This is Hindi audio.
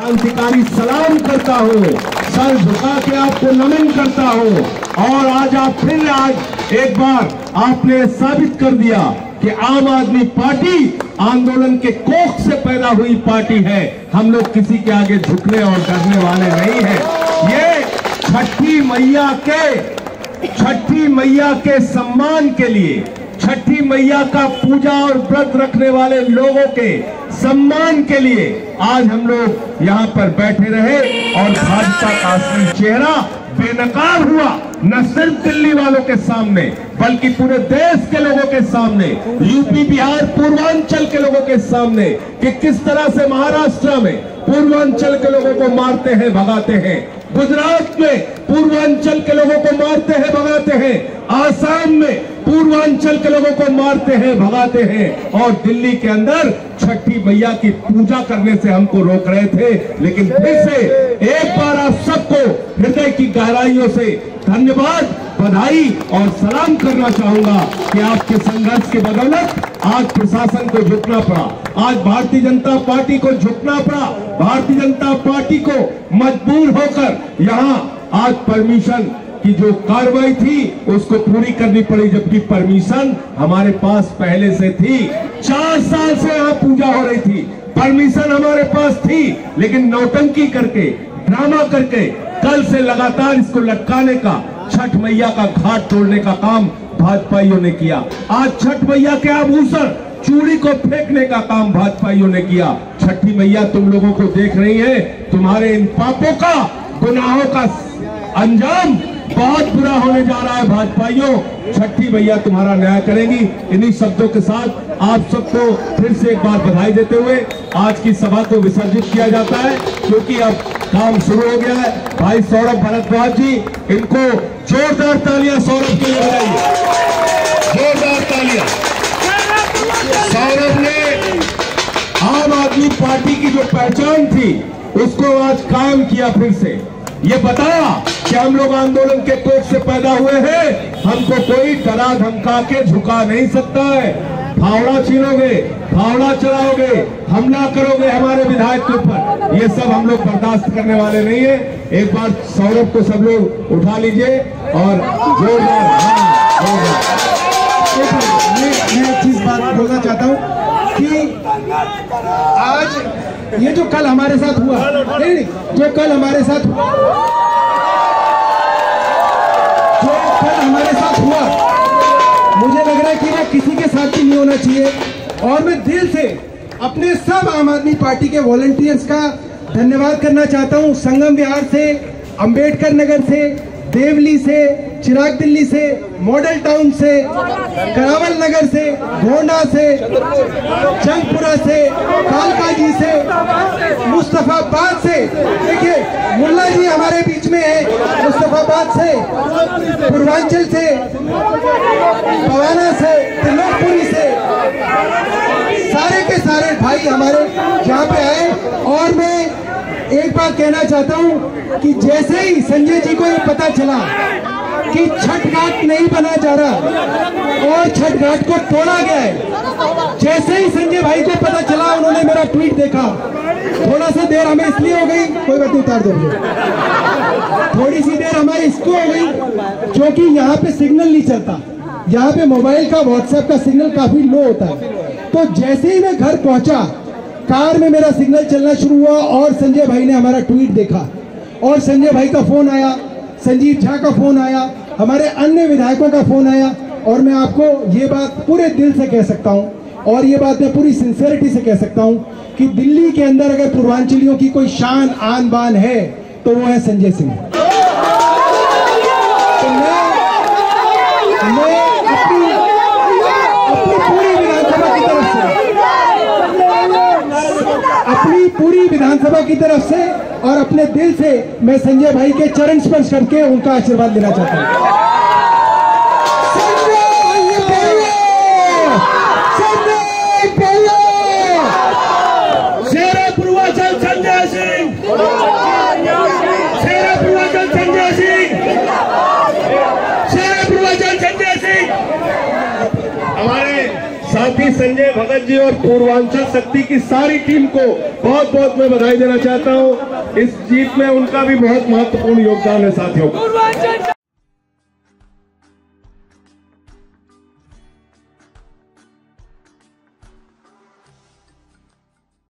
क्रांतिकारी सलाम करता हूँ, सर झुका के आपको नमन करता हूँ। और आज एक बार आपने साबित कर दिया कि आम आदमी पार्टी आंदोलन के कोख से पैदा हुई पार्टी है। हम लोग किसी के आगे झुकने और डरने वाले नहीं हैं। ये छठी मैया के सम्मान के लिए, छठी मैया का पूजा और व्रत रखने वाले लोगों के सम्मान के लिए आज हम लोग यहाँ पर बैठे रहे और भाजपा का असली चेहरा बेनकाब हुआ, न सिर्फ दिल्ली वालों के सामने बल्कि पूरे देश के लोगों के सामने, यूपी बिहार पूर्वांचल के लोगों के सामने, कि किस तरह से महाराष्ट्र में पूर्वांचल के लोगों को मारते हैं, भगाते हैं, गुजरात में पूर्वांचल के लोगों को मारते हैं, भगाते हैं, आसाम में पूर्वांचल के लोगों को मारते हैं, भगाते हैं, और दिल्ली के अंदर छठी मैया की पूजा करने से हमको रोक रहे थे। लेकिन फिर से एक बार आप सबको हृदय की गहराइयों से धन्यवाद, बधाई और सलाम करना चाहूंगा कि आपके संघर्ष के बदौलत आज प्रशासन को झुकना पड़ा, आज भारतीय जनता पार्टी को झुकना पड़ा, भारतीय जनता पार्टी को मजबूर होकर यहाँ आज परमिशन की जो कार्रवाई थी उसको पूरी करनी पड़ी, जबकि परमिशन हमारे पास पहले से थी। 4 साल से यहाँ पूजा हो रही थी, परमिशन हमारे पास थी, लेकिन नौटंकी करके, ड्रामा करके कल से लगातार इसको लटकाने का, छठ मैया का घाट तोड़ने का काम भाजपाइयों ने किया। आज छठ मैया के आभूषण, चूड़ी को फेंकने का काम भाजपाइयों ने किया। छठी मैया तुम लोगों को देख रही है, तुम्हारे इन पापों का, गुनाहों का अंजाम बहुत बुरा होने जा रहा है। भाजपाइयों, छठी मैया तुम्हारा न्याय करेंगी। इन्हीं शब्दों के साथ आप सबको फिर से एक बार बधाई देते हुए आज की सभा को विसर्जित किया जाता है, क्योंकि अब काम शुरू हो गया है। भाई सौरभ भारद्वाज जी, इनको जोरदार तालियां सौरभ के लिए बजाइए, जोरदार तालियां। सौरभ ने आम आदमी पार्टी की जो पहचान थी उसको आज कायम किया, फिर से ये बताया कि हम लोग आंदोलन के कोख से पैदा हुए हैं, हमको कोई डरा धमका के झुका नहीं सकता है। फावड़ा छीनोगे, फावड़ा चलाओगे, हमला करोगे हमारे विधायक के ऊपर, ये सब हम लोग बर्दाश्त करने वाले नहीं है। एक बार सौरभ को सब लोग उठा लीजिए और जोरदार। मैं एक चीज बात बोलना चाहता हूँ कि आज ये जो कल हमारे साथ हुआ, नहीं, जो कल हमारे साथ हुआ, मुझे लग रहा है कि वो किसी के साथ भी नहीं होना चाहिए। और मैं दिल से अपने सब आम आदमी पार्टी के वॉलंटियर्स का धन्यवाद करना चाहता हूँ। संगम विहार से, अंबेडकर नगर से, देवली से, चिराग दिल्ली से, मॉडल टाउन से, करावल नगर से, गोंडा से, जंगपुरा से, कालकाजी से, मुस्तफाबाद से, देखिए मुल्ला जी हमारे बीच में है, मुस्तफाबाद से, पूर्वांचल से, पवाना से, तिलोकपुरी से, सारे के सारे भाई हमारे यहाँ पे आए। और मैं एक बात कहना चाहता हूँ कि जैसे ही संजय जी को ये पता चला कि छठ घाट नहीं बना जा रहा और छठ घाट को तोड़ा गया है, जैसे ही संजय भाई को पता चला, उन्होंने मेरा ट्वीट देखा। थोड़ा सा देर हमें इसलिए हो गई, कोई बात नहीं, उतार दो, थोड़ी सी देर हमारी इसको हो गई क्योंकि यहाँ पे सिग्नल नहीं चलता, यहाँ पे मोबाइल का, व्हाट्सएप का सिग्नल काफी लो होता है। तो जैसे ही मैं घर पहुंचा, कार में मेरा सिग्नल चलना शुरू हुआ और संजय भाई ने हमारा ट्वीट देखा और संजय भाई का फोन आया, संजीव झा का फोन आया, हमारे अन्य विधायकों का फोन आया। और मैं आपको ये बात पूरे दिल से कह सकता हूँ और ये बात मैं पूरी सिंसियरिटी से कह सकता हूँ कि दिल्ली के अंदर अगर पूर्वांचलियों की कोई शान आन बान है तो वो है संजय सिंह। तो मैं अपनी पूरी विधानसभा की तरफ से और अपने दिल से मैं संजय भाई के चरण स्पर्श करके उनका आशीर्वाद लेना चाहता हूँ। शेरे पूर्वांचल संजय सिंह, शेरे पूर्वांचल संजय सिंह, शेरे पूर्वांचल संजय सिंह। हमारे साथ ही संजय भगत जी और पूर्वांचल शक्ति की सारी टीम को बहुत बहुत मैं बधाई देना चाहता हूं। इस जीत में उनका भी बहुत महत्वपूर्ण योगदान है साथियों।